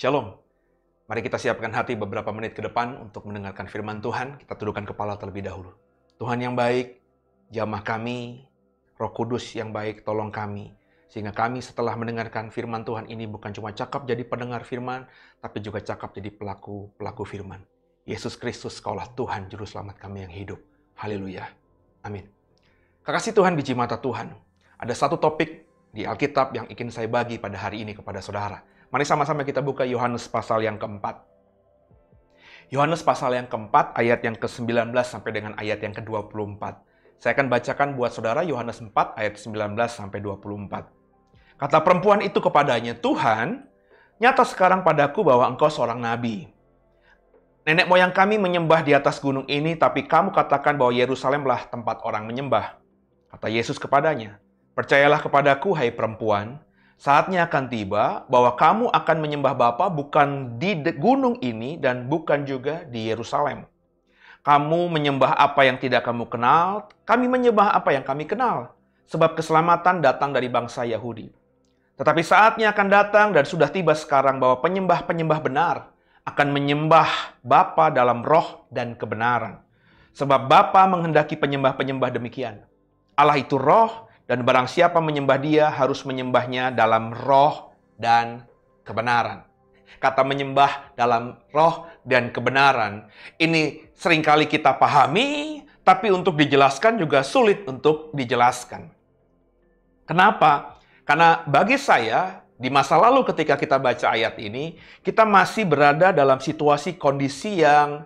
Shalom. Mari kita siapkan hati beberapa menit ke depan untuk mendengarkan firman Tuhan. Kita tundukkan kepala terlebih dahulu. Tuhan yang baik, jamah kami, Roh Kudus yang baik, tolong kami. Sehingga kami setelah mendengarkan firman Tuhan ini bukan cuma cakap jadi pendengar firman, tapi juga cakap jadi pelaku firman. Yesus Kristus, Kaulah Tuhan, Juru Selamat kami yang hidup. Haleluya. Amin. Kekasih Tuhan, biji mata Tuhan. Ada satu topik di Alkitab yang ingin saya bagi pada hari ini kepada saudara. Mari sama-sama kita buka Yohanes pasal yang keempat. Yohanes pasal yang keempat, ayat yang ke-19 sampai dengan ayat yang ke-24. Saya akan bacakan buat saudara Yohanes 4, ayat 19 sampai 24. Kata perempuan itu kepadanya, Tuhan, nyata sekarang padaku bahwa engkau seorang nabi. Nenek moyang kami menyembah di atas gunung ini, tapi kamu katakan bahwa Yerusalemlah tempat orang menyembah. Kata Yesus kepadanya, percayalah kepadaku, hai perempuan, saatnya akan tiba bahwa kamu akan menyembah Bapa bukan di gunung ini dan bukan juga di Yerusalem. Kamu menyembah apa yang tidak kamu kenal, kami menyembah apa yang kami kenal. Sebab keselamatan datang dari bangsa Yahudi. Tetapi saatnya akan datang dan sudah tiba sekarang bahwa penyembah-penyembah benar akan menyembah Bapa dalam roh dan kebenaran. Sebab Bapa menghendaki penyembah-penyembah demikian. Allah itu roh, dan barang siapa menyembah dia harus menyembahnya dalam roh dan kebenaran. Kata menyembah dalam roh dan kebenaran, ini seringkali kita pahami, tapi untuk dijelaskan juga sulit untuk dijelaskan. Kenapa? Karena bagi saya, di masa lalu ketika kita baca ayat ini, kita masih berada dalam situasi kondisi yang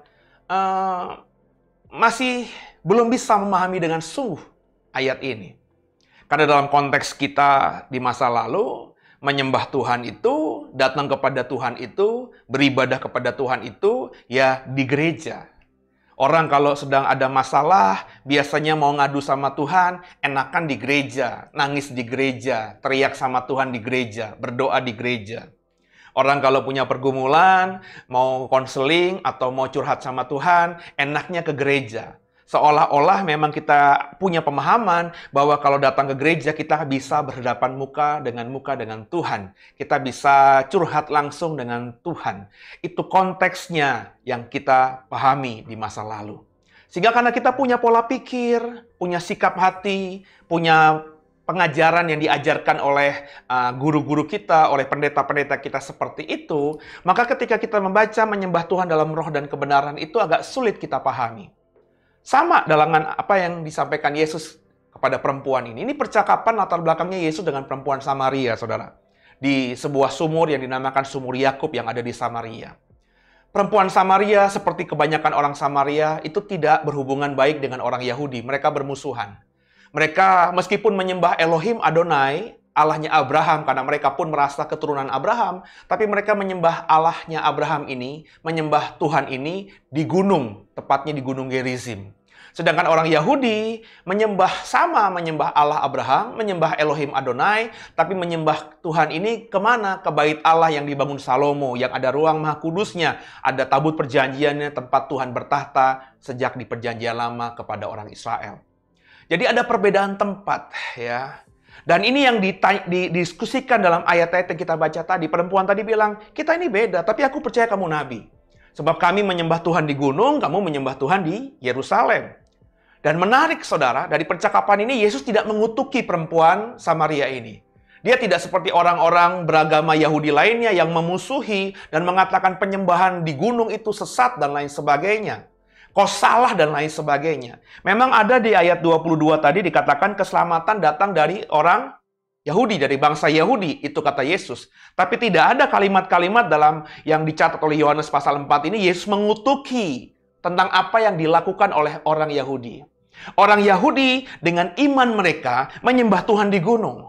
masih belum bisa memahami dengan sungguh ayat ini. Karena dalam konteks kita di masa lalu, menyembah Tuhan itu, datang kepada Tuhan itu, beribadah kepada Tuhan itu, ya di gereja. Orang kalau sedang ada masalah, biasanya mau ngadu sama Tuhan, enakan di gereja, nangis di gereja, teriak sama Tuhan di gereja, berdoa di gereja. Orang kalau punya pergumulan, mau konseling atau mau curhat sama Tuhan, enaknya ke gereja. Seolah-olah memang kita punya pemahaman bahwa kalau datang ke gereja kita bisa berhadapan muka dengan Tuhan. Kita bisa curhat langsung dengan Tuhan. Itu konteksnya yang kita pahami di masa lalu. Sehingga karena kita punya pola pikir, punya sikap hati, punya pengajaran yang diajarkan oleh guru-guru kita, oleh pendeta-pendeta kita seperti itu, maka ketika kita membaca menyembah Tuhan dalam roh dan kebenaran itu agak sulit kita pahami. Sama dengan apa yang disampaikan Yesus kepada perempuan ini. Ini percakapan latar belakangnya Yesus dengan perempuan Samaria, saudara. Di sebuah sumur yang dinamakan sumur Yakub yang ada di Samaria. Perempuan Samaria, seperti kebanyakan orang Samaria, itu tidak berhubungan baik dengan orang Yahudi. Mereka bermusuhan. Mereka meskipun menyembah Elohim Adonai, Allahnya Abraham, karena mereka pun merasa keturunan Abraham, tapi mereka menyembah Allahnya Abraham ini, menyembah Tuhan ini di gunung, tepatnya di Gunung Gerizim. Sedangkan orang Yahudi menyembah Allah Abraham, menyembah Elohim Adonai, tapi menyembah Tuhan ini kemana? Ke bait Allah yang dibangun Salomo, yang ada ruang maha kudusnya, ada tabut perjanjiannya, tempat Tuhan bertahta sejak di perjanjian lama kepada orang Israel. Jadi ada perbedaan tempat, ya. Dan ini yang didiskusikan dalam ayat-ayat yang kita baca tadi. Perempuan tadi bilang, kita ini beda, tapi aku percaya kamu nabi. Sebab kami menyembah Tuhan di gunung, kamu menyembah Tuhan di Yerusalem. Dan menarik saudara, dari percakapan ini Yesus tidak mengutuki perempuan Samaria ini. Dia tidak seperti orang-orang beragama Yahudi lainnya yang memusuhi dan mengatakan penyembahan di gunung itu sesat dan lain sebagainya. Kau salah dan lain sebagainya. Memang ada di ayat 22 tadi dikatakan keselamatan datang dari orang Yahudi, dari bangsa Yahudi, itu kata Yesus. Tapi tidak ada kalimat-kalimat dalam yang dicatat oleh Yohanes pasal 4 ini, Yesus mengutuki tentang apa yang dilakukan oleh orang Yahudi. Orang Yahudi dengan iman mereka menyembah Tuhan di gunung.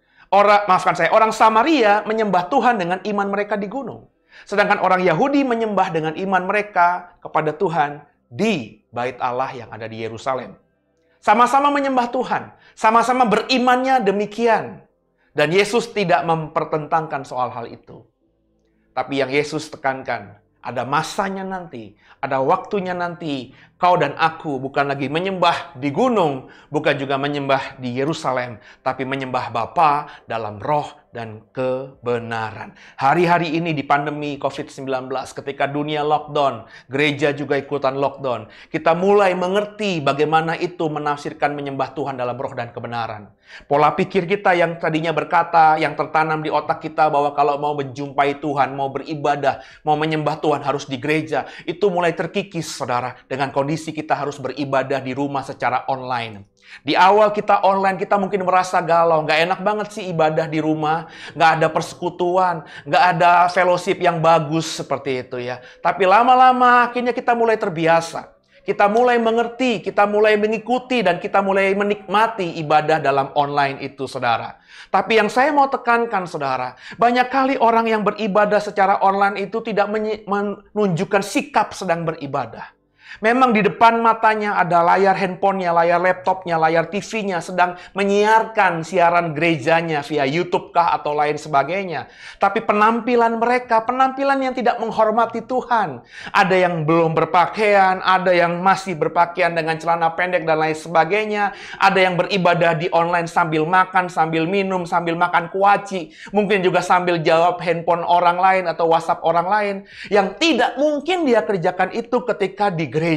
Orang Samaria menyembah Tuhan dengan iman mereka di gunung. Sedangkan orang Yahudi menyembah dengan iman mereka kepada Tuhan di bait Allah yang ada di Yerusalem. Sama-sama menyembah Tuhan, sama-sama berimannya demikian. Dan Yesus tidak mempertentangkan soal hal itu. Tapi yang Yesus tekankan, ada masanya nanti, ada waktunya nanti, kau dan aku bukan lagi menyembah di gunung, bukan juga menyembah di Yerusalem, tapi menyembah Bapa dalam roh dan kebenaran. Hari-hari ini di pandemi COVID-19, ketika dunia lockdown, gereja juga ikutan lockdown, kita mulai mengerti bagaimana itu menafsirkan menyembah Tuhan dalam roh dan kebenaran. Pola pikir kita yang tadinya berkata, yang tertanam di otak kita bahwa kalau mau menjumpai Tuhan, mau beribadah, mau menyembah Tuhan harus di gereja, itu mulai terkikis, saudara, dengan kondisi kita harus beribadah di rumah secara online. Di awal kita online, kita mungkin merasa galau. Nggak enak banget sih ibadah di rumah. Nggak ada persekutuan. Nggak ada fellowship yang bagus seperti itu ya. Tapi lama-lama akhirnya kita mulai terbiasa. Kita mulai mengerti, kita mulai mengikuti, dan kita mulai menikmati ibadah dalam online itu, saudara. Tapi yang saya mau tekankan, saudara, banyak kali orang yang beribadah secara online itu tidak menunjukkan sikap sedang beribadah. Memang di depan matanya ada layar handphonenya, layar laptopnya, layar TV-nya sedang menyiarkan siaran gerejanya via YouTube kah atau lain sebagainya. Tapi penampilan mereka, penampilan yang tidak menghormati Tuhan. Ada yang belum berpakaian, ada yang masih berpakaian dengan celana pendek dan lain sebagainya. Ada yang beribadah di online sambil makan, sambil minum, sambil makan kuaci. Mungkin juga sambil jawab handphone orang lain atau WhatsApp orang lain. Yang tidak mungkin dia kerjakan itu ketika di gereja.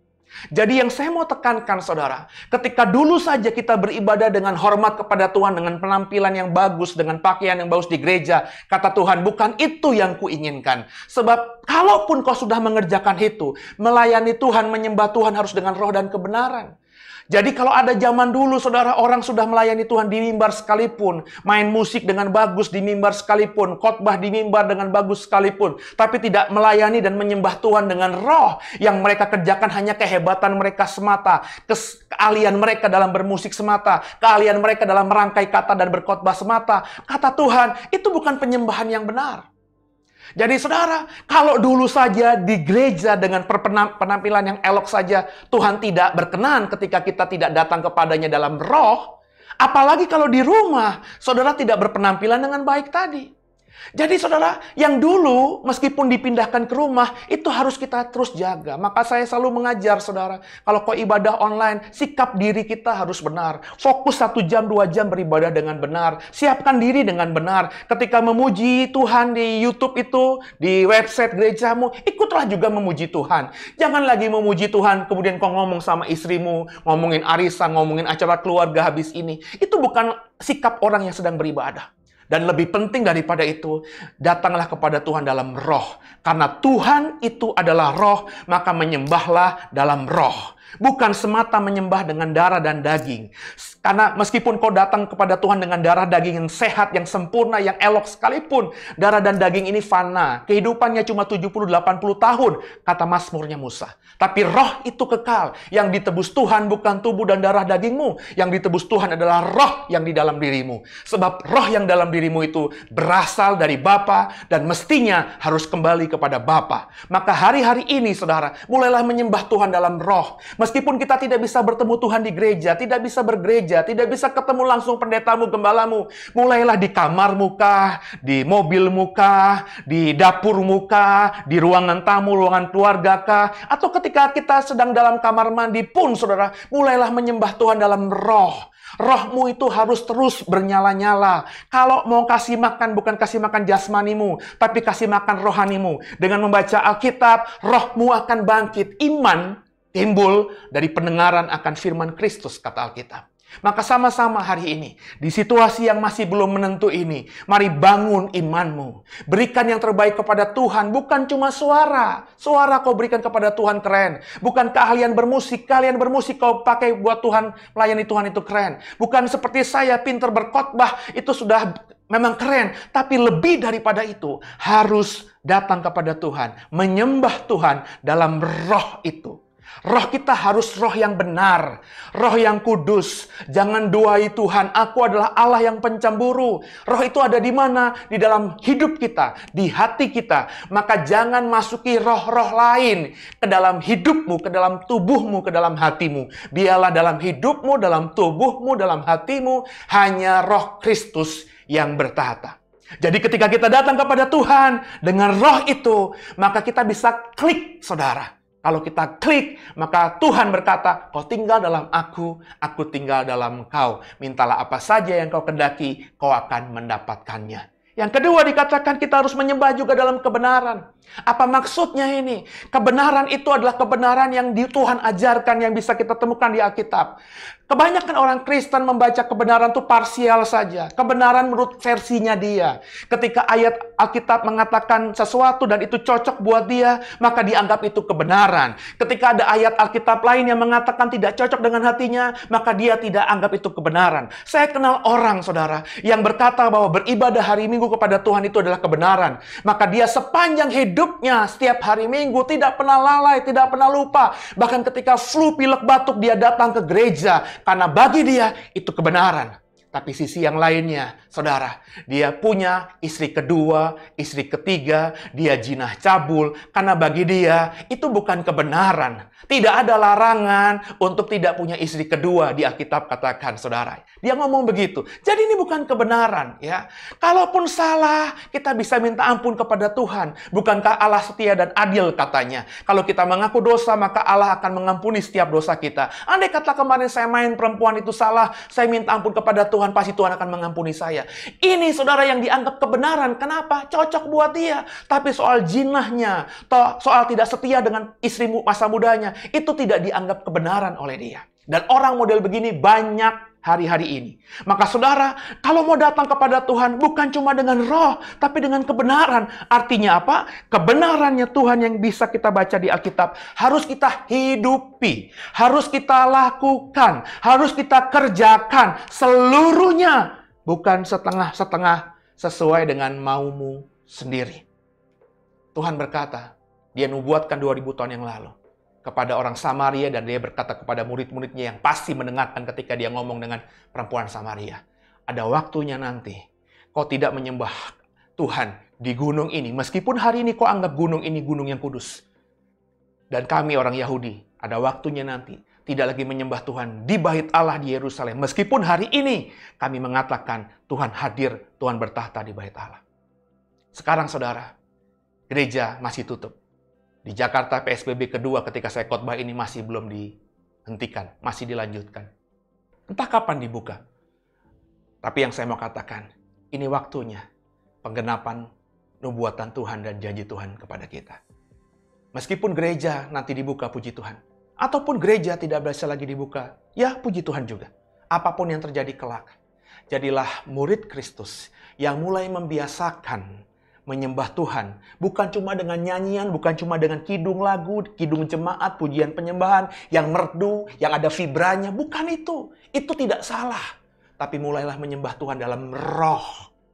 Jadi yang saya mau tekankan, saudara, ketika dulu saja kita beribadah dengan hormat kepada Tuhan, dengan penampilan yang bagus, dengan pakaian yang bagus di gereja, kata Tuhan, bukan itu yang kuinginkan. Sebab kalaupun kau sudah mengerjakan itu, melayani Tuhan, menyembah Tuhan harus dengan roh dan kebenaran. Jadi kalau ada zaman dulu, saudara, orang sudah melayani Tuhan di mimbar sekalipun, main musik dengan bagus di mimbar sekalipun, khotbah di mimbar dengan bagus sekalipun, tapi tidak melayani dan menyembah Tuhan dengan roh, yang mereka kerjakan hanya kehebatan mereka semata, keahlian mereka dalam bermusik semata, keahlian mereka dalam merangkai kata dan berkhotbah semata, kata Tuhan, itu bukan penyembahan yang benar. Jadi saudara, kalau dulu saja di gereja dengan penampilan yang elok saja Tuhan tidak berkenan ketika kita tidak datang kepadanya dalam roh, apalagi kalau di rumah saudara tidak berpenampilan dengan baik tadi. Jadi saudara, yang dulu meskipun dipindahkan ke rumah, itu harus kita terus jaga. Maka saya selalu mengajar saudara, kalau kau ibadah online, sikap diri kita harus benar. Fokus 1 jam, 2 jam beribadah dengan benar. Siapkan diri dengan benar. Ketika memuji Tuhan di YouTube itu, di website gerejamu, ikutlah juga memuji Tuhan. Jangan lagi memuji Tuhan, kemudian kau ngomong sama istrimu, ngomongin arisan, ngomongin acara keluarga habis ini. Itu bukan sikap orang yang sedang beribadah. Dan lebih penting daripada itu, datanglah kepada Tuhan dalam roh. Karena Tuhan itu adalah roh, maka menyembahlah dalam roh. Bukan semata menyembah dengan darah dan daging. Karena meskipun kau datang kepada Tuhan dengan darah daging yang sehat, yang sempurna, yang elok sekalipun, darah dan daging ini fana. Kehidupannya cuma 70-80 tahun, kata Mazmurnya Musa. Tapi roh itu kekal. Yang ditebus Tuhan bukan tubuh dan darah dagingmu. Yang ditebus Tuhan adalah roh yang di dalam dirimu. Sebab roh yang dalam dirimu itu berasal dari Bapa dan mestinya harus kembali kepada Bapa. Maka hari-hari ini, saudara, mulailah menyembah Tuhan dalam roh. Meskipun kita tidak bisa bertemu Tuhan di gereja, tidak bisa bergereja, tidak bisa ketemu langsung pendetamu, gembalamu, mulailah di kamarmu kah, di mobilmu kah, di dapurmu kah, di ruangan tamu, ruangan keluarga kah, atau ketika kita sedang dalam kamar mandi pun, saudara, mulailah menyembah Tuhan dalam roh. Rohmu itu harus terus bernyala-nyala. Kalau mau kasih makan, bukan kasih makan jasmanimu, tapi kasih makan rohanimu. Dengan membaca Alkitab, rohmu akan bangkit. Iman timbul dari pendengaran akan firman Kristus, kata Alkitab. Maka sama-sama hari ini, di situasi yang masih belum menentu ini, mari bangun imanmu. Berikan yang terbaik kepada Tuhan, bukan cuma suara. Suara kau berikan kepada Tuhan keren. Bukan keahlian bermusik. Keahlian bermusik kau pakai buat Tuhan, melayani Tuhan itu keren. Bukan seperti saya, pintar berkhotbah, itu sudah memang keren. Tapi lebih daripada itu, harus datang kepada Tuhan. Menyembah Tuhan dalam roh itu. Roh kita harus roh yang benar, roh yang kudus. Jangan duai Tuhan, aku adalah Allah yang pencemburu. Roh itu ada di mana? Di dalam hidup kita, di hati kita. Maka jangan masuki roh-roh lain ke dalam hidupmu, ke dalam tubuhmu, ke dalam hatimu. Biarlah dalam hidupmu, dalam tubuhmu, dalam hatimu, hanya roh Kristus yang bertahta. Jadi ketika kita datang kepada Tuhan dengan roh itu, maka kita bisa klik, saudara. Kalau kita klik, maka Tuhan berkata, kau tinggal dalam aku tinggal dalam kau. Mintalah apa saja yang kau kendaki, kau akan mendapatkannya. Yang kedua dikatakan kita harus menyembah juga dalam kebenaran. Apa maksudnya ini? Kebenaran itu adalah kebenaran yang Tuhan ajarkan yang bisa kita temukan di Alkitab. Kebanyakan orang Kristen membaca kebenaran itu parsial saja. Kebenaran menurut versinya dia. Ketika ayat Alkitab mengatakan sesuatu dan itu cocok buat dia, maka dianggap itu kebenaran. Ketika ada ayat Alkitab lain yang mengatakan tidak cocok dengan hatinya, maka dia tidak anggap itu kebenaran. Saya kenal orang, saudara, yang berkata bahwa beribadah hari Minggu kepada Tuhan itu adalah kebenaran. Maka dia sepanjang hidupnya, setiap hari Minggu, tidak pernah lalai, tidak pernah lupa. Bahkan ketika flu, pilek, batuk, dia datang ke gereja. Karena bagi dia, itu kebenaran. Tapi sisi yang lainnya, saudara, dia punya istri kedua, istri ketiga, dia jinah cabul. Karena bagi dia, itu bukan kebenaran. Tidak ada larangan untuk tidak punya istri kedua di Alkitab katakan, saudara. Dia ngomong begitu. Jadi ini bukan kebenaran, ya. Kalaupun salah, kita bisa minta ampun kepada Tuhan. Bukankah Allah setia dan adil katanya? Kalau kita mengaku dosa, maka Allah akan mengampuni setiap dosa kita. Andai kata kemarin saya main perempuan itu salah, saya minta ampun kepada Tuhan, pasti Tuhan akan mengampuni saya. Ini saudara yang dianggap kebenaran. Kenapa? Cocok buat dia. Tapi soal jinahnya, soal tidak setia dengan istri masa mudanya, itu tidak dianggap kebenaran oleh dia. Dan orang model begini banyak hari-hari ini. Maka saudara, kalau mau datang kepada Tuhan, bukan cuma dengan roh, tapi dengan kebenaran. Artinya apa? Kebenarannya Tuhan yang bisa kita baca di Alkitab, harus kita hidupi, harus kita lakukan, harus kita kerjakan seluruhnya. Bukan setengah-setengah sesuai dengan maumu sendiri. Tuhan berkata, dia nubuatkan 2000 tahun yang lalu kepada orang Samaria, dan dia berkata kepada murid-muridnya yang pasti mendengarkan ketika dia ngomong dengan perempuan Samaria. Ada waktunya nanti, kau tidak menyembah Tuhan di gunung ini. Meskipun hari ini kau anggap gunung ini gunung yang kudus. Dan kami orang Yahudi, ada waktunya nanti, tidak lagi menyembah Tuhan di bait Allah di Yerusalem. Meskipun hari ini kami mengatakan Tuhan hadir, Tuhan bertahta di bait Allah. Sekarang saudara, gereja masih tutup. Di Jakarta PSBB kedua ketika saya khotbah ini masih belum dihentikan, masih dilanjutkan. Entah kapan dibuka. Tapi yang saya mau katakan, ini waktunya penggenapan nubuatan Tuhan dan janji Tuhan kepada kita. Meskipun gereja nanti dibuka, puji Tuhan. Ataupun gereja tidak bisa lagi dibuka, ya puji Tuhan juga. Apapun yang terjadi kelak, jadilah murid Kristus yang mulai membiasakan menyembah Tuhan. Bukan cuma dengan nyanyian, bukan cuma dengan kidung lagu, kidung jemaat, pujian penyembahan, yang merdu, yang ada vibranya. Bukan itu. Itu tidak salah. Tapi mulailah menyembah Tuhan dalam roh.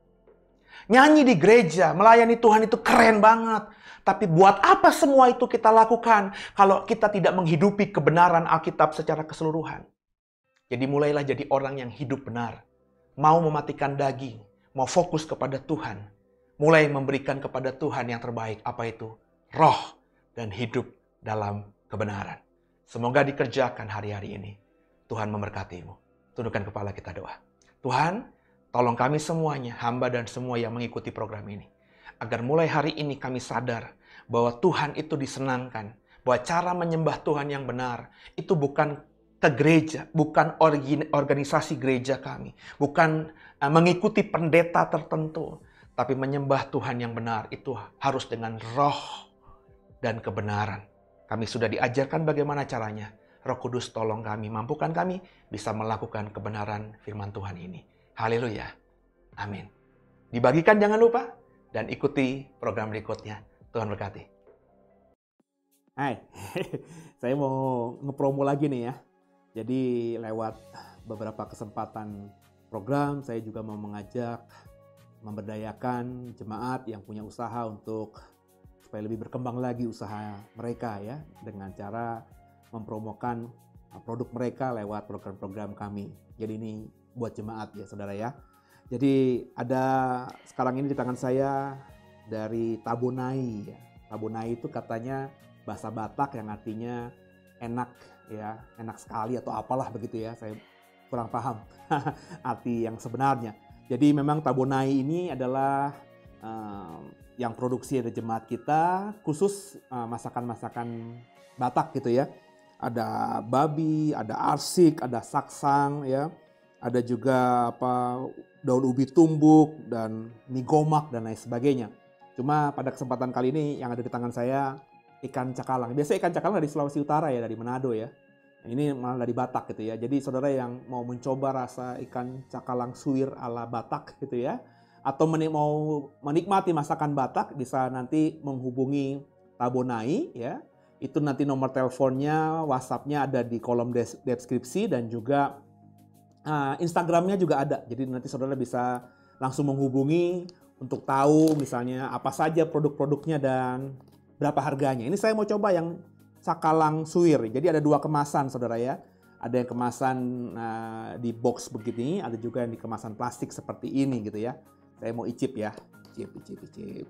Nyanyi di gereja, melayani Tuhan itu keren banget. Tapi buat apa semua itu kita lakukan kalau kita tidak menghidupi kebenaran Alkitab secara keseluruhan? Jadi mulailah jadi orang yang hidup benar. Mau mematikan daging, mau fokus kepada Tuhan. Mulai memberikan kepada Tuhan yang terbaik. Apa itu? Roh dan hidup dalam kebenaran. Semoga dikerjakan hari-hari ini. Tuhan memberkatimu. Tundukkan kepala kita doa. Tuhan, tolong kami semuanya, hamba dan semua yang mengikuti program ini. Agar mulai hari ini kami sadar bahwa Tuhan itu disenangkan. Bahwa cara menyembah Tuhan yang benar itu bukan ke gereja, bukan organisasi gereja kami. Bukan mengikuti pendeta tertentu. Tapi menyembah Tuhan yang benar itu harus dengan roh dan kebenaran. Kami sudah diajarkan bagaimana caranya. Roh Kudus tolong kami, mampukan kami bisa melakukan kebenaran firman Tuhan ini. Haleluya. Amin. Dibagikan jangan lupa dan ikuti program berikutnya. Tuhan berkati. Hai, saya mau ngepromo lagi nih ya. Jadi lewat beberapa kesempatan program saya juga mau mengajak memberdayakan jemaat yang punya usaha untuk supaya lebih berkembang lagi usaha mereka ya, dengan cara mempromokan produk mereka lewat program-program kami. Jadi ini buat jemaat ya saudara ya. Jadi ada sekarang ini di tangan saya dari Tabunai ya. Tabunai itu katanya bahasa Batak yang artinya enak ya, enak sekali atau apalah begitu ya. Saya kurang paham arti yang sebenarnya. Jadi memang Tabunai ini adalah yang produksi dari jemaat kita, khusus masakan-masakan Batak gitu ya. Ada babi, ada arsik, ada saksang ya. Ada juga daun ubi tumbuk dan mie gomak dan lain sebagainya. Cuma pada kesempatan kali ini yang ada di tangan saya ikan cakalang. Biasa ikan cakalang dari Sulawesi Utara ya, dari Manado ya. Nah, ini malah dari Batak gitu ya. Jadi saudara yang mau mencoba rasa ikan cakalang suwir ala Batak gitu ya, atau mau menikmati masakan Batak, bisa nanti menghubungi Tabonai ya. Itu nanti nomor teleponnya, WhatsApp-nya ada di kolom deskripsi, dan juga Instagram-nya juga ada. Jadi nanti saudara bisa langsung menghubungi untuk tahu misalnya apa saja produk-produknya dan berapa harganya. Ini saya mau coba yang cakalang suwir. Jadi ada 2 kemasan saudara ya. Ada yang kemasan di box begini, ada juga yang di kemasan plastik seperti ini gitu ya. Saya mau icip ya. Icip.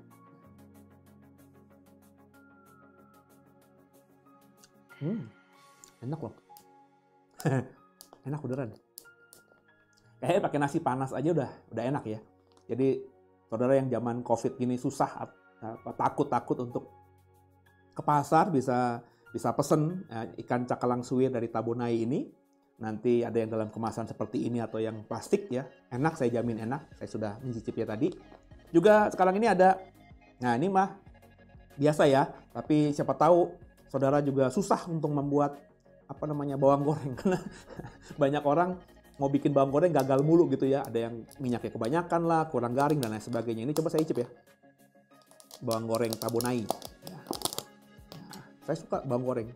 Enak loh. Enak beneran. Kayaknya pakai nasi panas aja udah enak ya. Jadi saudara yang zaman COVID gini susah, takut untuk ke pasar, bisa pesen ikan cakalang suwir dari Tabonai ini. Nanti ada yang dalam kemasan seperti ini atau yang plastik ya. Enak, saya jamin enak. Saya sudah mencicipnya tadi. Juga sekarang ini ada, nah ini mah biasa ya. Tapi siapa tahu saudara juga susah untuk membuat bawang goreng. Karena banyak orang mau bikin bawang goreng gagal mulu gitu ya. Ada yang minyaknya kebanyakan lah, kurang garing dan lain sebagainya. Ini coba saya icip ya. Bawang goreng Tabonai. Ya. Nah, saya suka bawang goreng.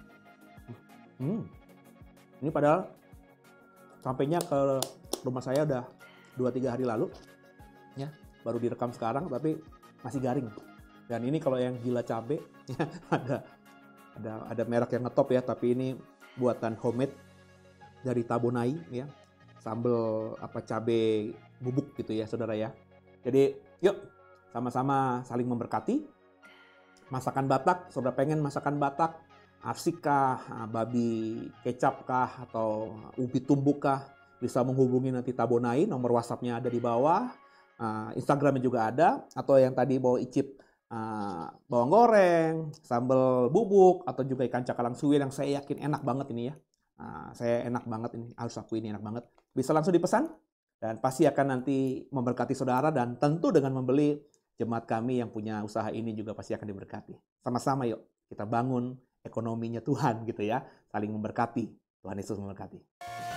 Ini padahal sampainya ke rumah saya udah 2-3 hari lalu. Ya, baru direkam sekarang tapi masih garing. Dan ini kalau yang gila cabe ya, ada merek yang ngetop ya, tapi ini buatan homemade dari Tabonai ya. Sambal cabe bubuk gitu ya saudara ya. Jadi yuk sama-sama saling memberkati. Masakan Batak, saudara pengen masakan Batak, arsik kah, babi kecap kah, atau ubi tumbuk kah, bisa menghubungi nanti Tabonai, nomor WhatsApp-nya ada di bawah, Instagram-nya juga ada, atau yang tadi mau icip bawang goreng, sambal bubuk, atau juga ikan cakalang suwir yang saya yakin enak banget ini ya. Saya enak banget ini, harus aku ini enak banget. Bisa langsung dipesan dan pasti akan nanti memberkati saudara, dan tentu dengan membeli, jemaat kami yang punya usaha ini juga pasti akan diberkati. Sama-sama yuk kita bangun ekonominya Tuhan gitu ya, saling memberkati. Tuhan Yesus memberkati.